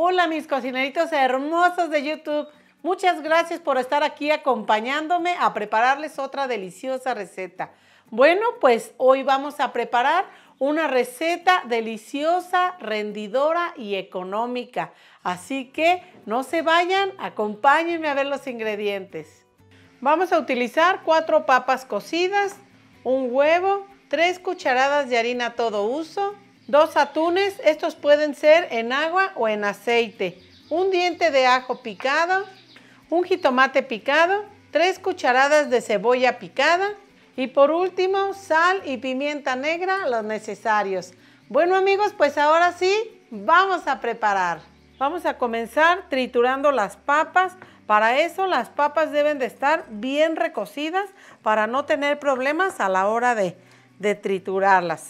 Hola mis cocineritos hermosos de YouTube. Muchas gracias por estar aquí acompañándome a prepararles otra deliciosa receta. Bueno, pues hoy vamos a preparar una receta deliciosa, rendidora y económica. Así que no se vayan, acompáñenme a ver los ingredientes. Vamos a utilizar 4 papas cocidas, un huevo, 3 cucharadas de harina a todo uso, 2 atunes, estos pueden ser en agua o en aceite, un diente de ajo picado, un jitomate picado, 3 cucharadas de cebolla picada y por último sal y pimienta negra los necesarios. Bueno amigos, pues ahora sí, vamos a preparar. Vamos a comenzar triturando las papas. Para eso las papas deben de estar bien recocidas para no tener problemas a la hora de triturarlas.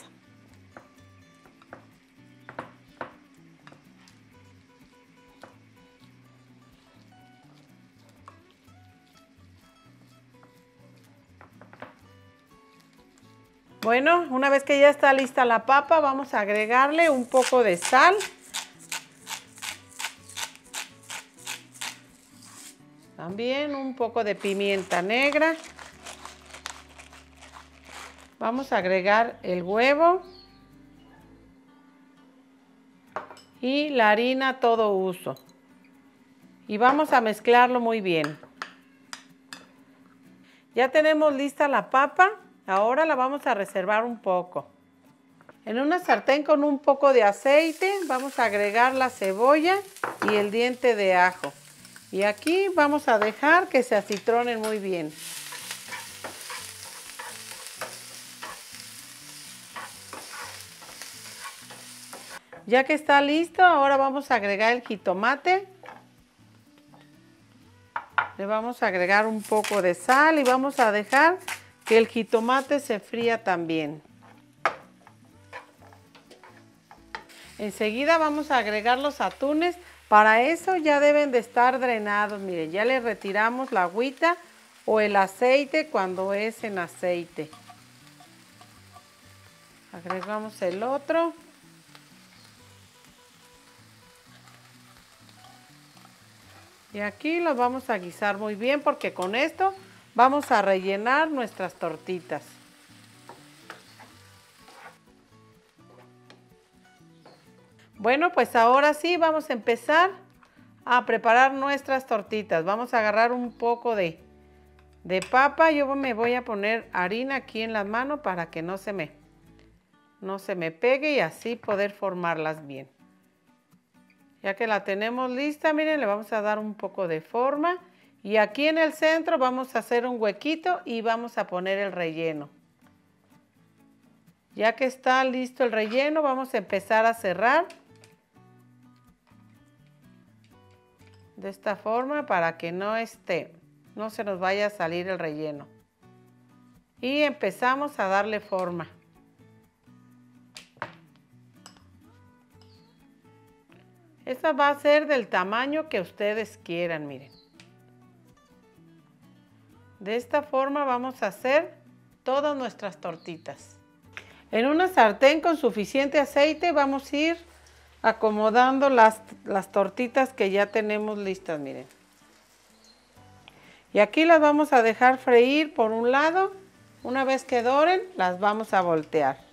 Bueno, una vez que ya está lista la papa, vamos a agregarle un poco de sal. También un poco de pimienta negra. Vamos a agregar el huevo y la harina a todo uso. Y vamos a mezclarlo muy bien. Ya tenemos lista la papa. Ahora la vamos a reservar un poco. En una sartén con un poco de aceite vamos a agregar la cebolla y el diente de ajo. Y aquí vamos a dejar que se acitronen muy bien. Ya que está listo, ahora vamos a agregar el jitomate. Le vamos a agregar un poco de sal y vamos a dejar que el jitomate se fría también. Enseguida vamos a agregar los atunes. Para eso ya deben de estar drenados. Miren, ya le retiramos la agüita o el aceite cuando es en aceite. Agregamos el otro. Y aquí lo vamos a guisar muy bien porque con esto vamos a rellenar nuestras tortitas. Bueno, pues ahora sí vamos a empezar a preparar nuestras tortitas. Vamos a agarrar un poco de papa. Yo me voy a poner harina aquí en la mano para que no se me pegue y así poder formarlas bien. Ya que la tenemos lista, miren, le vamos a dar un poco de forma. Y aquí en el centro vamos a hacer un huequito y vamos a poner el relleno. Ya que está listo el relleno, vamos a empezar a cerrar. De esta forma para que no se nos vaya a salir el relleno. Y empezamos a darle forma. Esta va a ser del tamaño que ustedes quieran, miren. De esta forma vamos a hacer todas nuestras tortitas. En una sartén con suficiente aceite vamos a ir acomodando las tortitas que ya tenemos listas, miren. Y aquí las vamos a dejar freír por un lado. Una vez que doren, las vamos a voltear.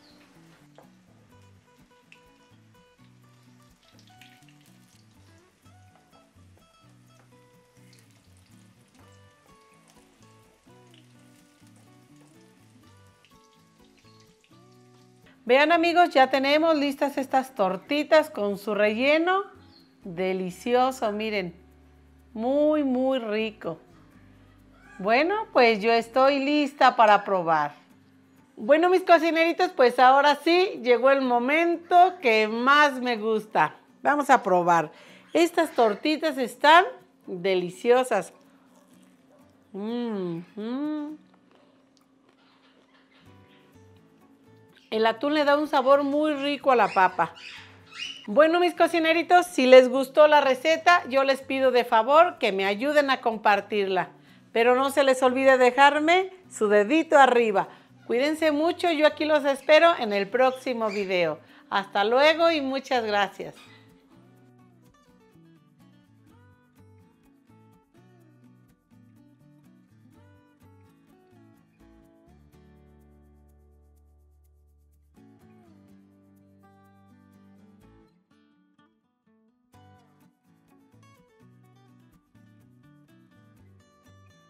Vean amigos, ya tenemos listas estas tortitas con su relleno delicioso, miren, muy muy rico. Bueno, pues yo estoy lista para probar. Bueno mis cocineritos, pues ahora sí llegó el momento que más me gusta. Vamos a probar. Estas tortitas están deliciosas. El atún le da un sabor muy rico a la papa. Bueno, mis cocineritos, si les gustó la receta, yo les pido de favor que me ayuden a compartirla. Pero no se les olvide dejarme su dedito arriba. Cuídense mucho, yo aquí los espero en el próximo video. Hasta luego y muchas gracias.